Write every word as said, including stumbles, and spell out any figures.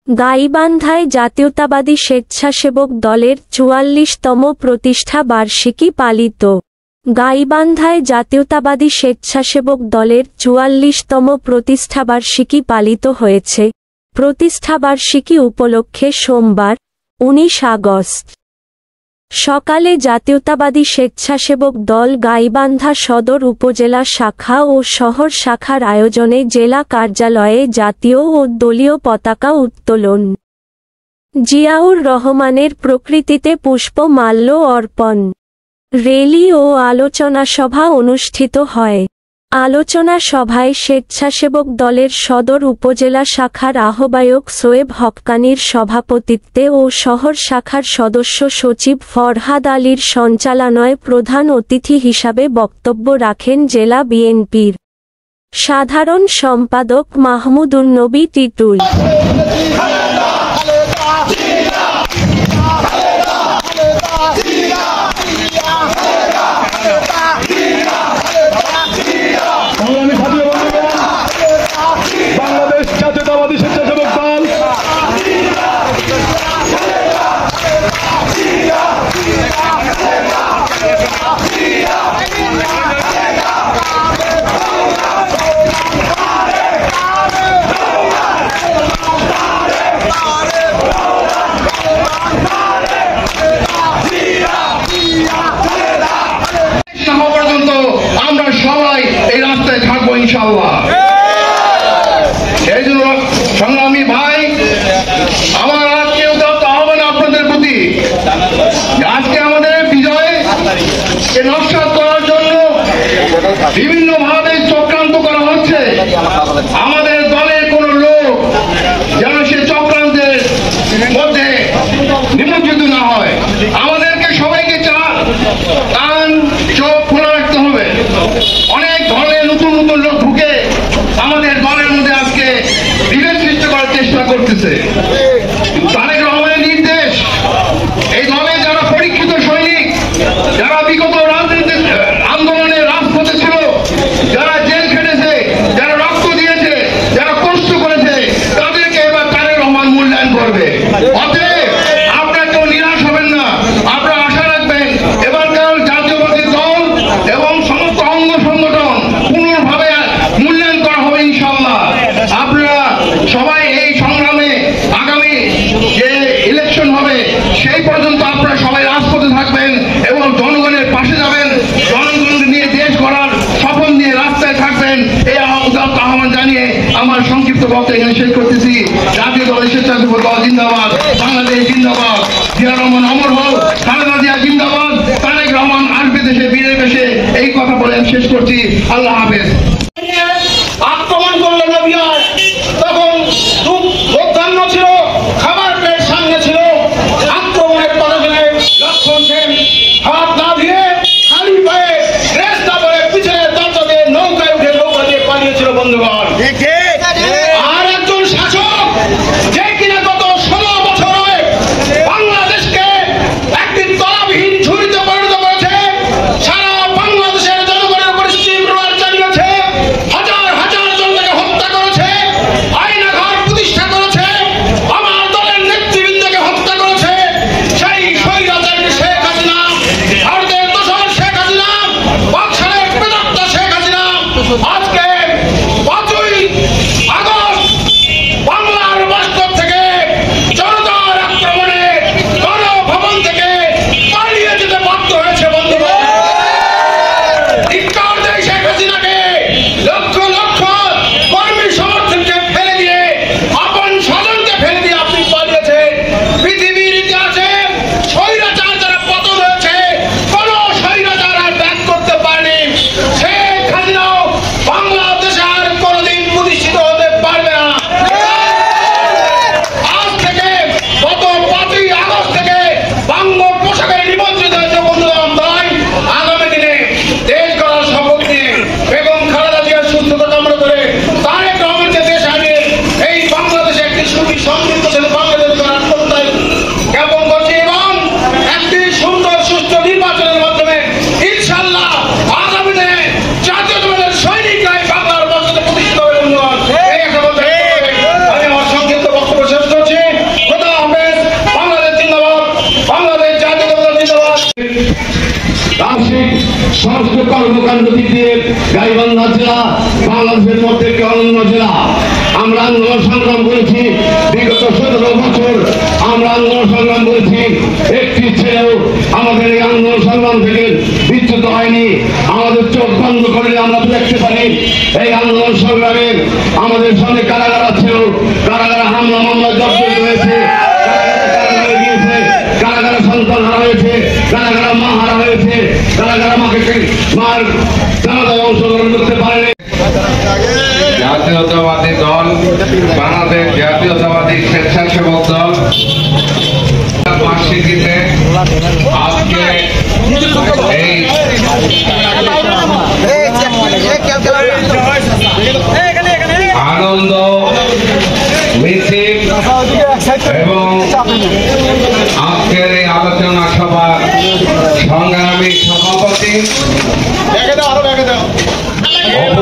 গাইবান্ধায় জাতীয়তাবাদী স্বেচ্ছাসেবক দলের চুয়াল্লিশতম প্রতিষ্ঠা বার্ষিকী পালিত। গাইবান্ধায় জাতীয়তাবাদী স্বেচ্ছাসেবক দলের চুয়াল্লিশতম প্রতিষ্ঠাবার্ষিকী পালিত হয়েছে। প্রতিষ্ঠাবার্ষিকী উপলক্ষে সোমবার উনিশ আগস্ট সকালে জাতীয়তাবাদী স্বেচ্ছাসেবক দল গাইবান্ধা সদর উপজেলা শাখা ও শহর শাখার আয়োজনে জেলা কার্যালয়ে জাতীয় ও দলীয় পতাকা উত্তোলন, জিয়াউর রহমানের প্রকৃতিতে পুষ্পমাল্য অর্পণ, র্যালি ও আলোচনা সভা অনুষ্ঠিত হয়। আলোচনা সভায় স্বেচ্ছাসেবক দলের সদর উপজেলা শাখার আহ্বায়ক সোয়েব হক্কানীর সভাপতিত্বে ও শহর শাখার সদস্য সচিব ফরহাদ আলীর সঞ্চালনায় প্রধান অতিথি হিসাবে বক্তব্য রাখেন জেলা বিএনপির সাধারণ সম্পাদক মাহমুদুন্নবী টিটুল। বাংলাদেশ জাতীয়তাবাদী স্বেচ্ছাসেবক দল পর্যন্ত আমরা সবাই এই রাস্তায় থাকবো ইনশাআল্লাহ। সেই জন্য সংগ্রামী ভাই, আমার আজকে উদাত্ত আহ্বান আপনাদের প্রতি, আজকে আমাদের বিজয় নস্বাত করার জন্য বিভিন্ন ভাবে চক্রান্ত করা হচ্ছে। আমাদের দলের কোন লোক যেন সে চক্রান্তের মধ্যে নিমজ্জিত না হয়। আমাদেরকে সবাইকে কান চোখ খোলা রাখতে হবে। অনেক ধরনের নতুন নতুন লোক ঢুকে আমাদের দলের মধ্যে আজকে বিভেদ সৃষ্টি করার চেষ্টা করতেছে। তারেক রহমানের নির্দেশ, এই দলে যারা পরীক্ষিত সৈনিক, যারা বিগত রাজনীতি আন্দোলনে রাজপথে ছিল, যারা জেল খেটেছে, যারা রক্ত দিয়েছে, যারা কষ্ট করেছে, তাদেরকে এবার তারেক রহমান মূল্যায়ন করবে। অতএব আপনারা কেউ নিরাশ হবেন না। আপনারা আশা রাখবেন এবারকার জাতীয়বাদী দল এবং সমস্ত অঙ্গ সংগঠন পুনর্ভাবে মূল্যায়ন করা হবে ইনশাআল্লাহ। আপনারা সবাই এই সংগ্রামে আগামী যে ইলেকশন হবে সেই পর্যন্ত আপনারা সবাই রাজপথে থাকবেন এবং জনগণের পাশে যাবেন। জনগণকে নিয়ে দেশ গড়ার স্বপ্ন নিয়ে রাস্তায় থাকবেন। এই আহ্বান জানিয়ে আমার সংক্ষিপ্ত বক্তব্য এখানে শেষ করতেছি। জাতীয় দলের স্বেচ্ছাসেবক দল জিন্দাবাদ, বাংলাদেশ জিন্দাবাদ, জিয়া রহমান অমর হোক, খালেদা জিয়া জিন্দাবাদ, তারেক রহমান আসবে দেশে, বীরের বেশে। এই কথা বলে আমি শেষ করছি। আল্লাহ হাফেজ। আক্রমণ করলো নবিয়ার, তখন মধ্যাহ্ন ছিল, খাবার প্লেট সামনে ছিল। আক্রমণের কথা শুনে লক্ষণ সেন হাত না দিয়ে খালি পায়ে ড্রেস না পরে পিছনে দরজা দিয়ে নৌকায় উঠে নৌকা দিয়ে পালিয়েছিল বন্ধুগণ। আর একজন শাসক যে কিনা গত ষোলো বছর বাংলাদেশকে একটি তলাবিহীন ঝুড়িতে পরিণত করেছে, সারা বাংলাদেশের জনগণের উপর স্টিম রোলার চালিয়েছে। জেলা বাংলাদেশের মধ্যে একটি অনন্য জেলা। আমরা আন্দোলন সংগ্রাম করেছি বিগত সতেরো বছর, আমরা আন্দোলন সংগ্রাম করেছি, একটি ছেলেও আমাদের এই আন্দোলন সংগ্রাম থেকে বিচ্যুত হয়নি। আমাদের চোখ বন্ধ করলে আমরা দেখতে পারি এই আন্দোলন সংগ্রামে আমাদের সামনে কারাগার ছিল, কারাগারে হামলা মামলা জর্জরিত হয়েছে, কারাগারে গিয়েছে, কারাগারে সন্তান হারা হয়েছে, কারাগারে মা হারা হয়েছে, কারাগারে মাকে মার জানাজায় অংশগ্রহণ করতে পারেনি। জাতীয়তাবাদী দল, বাংলাদেশ জাতীয়তাবাদী স্বেচ্ছাসেবক দল বার্ষিকীতে আজকে এই আনন্দ মিছিল এবং আজকের এই আলোচনা সভার সংগ্রামী সভাপতি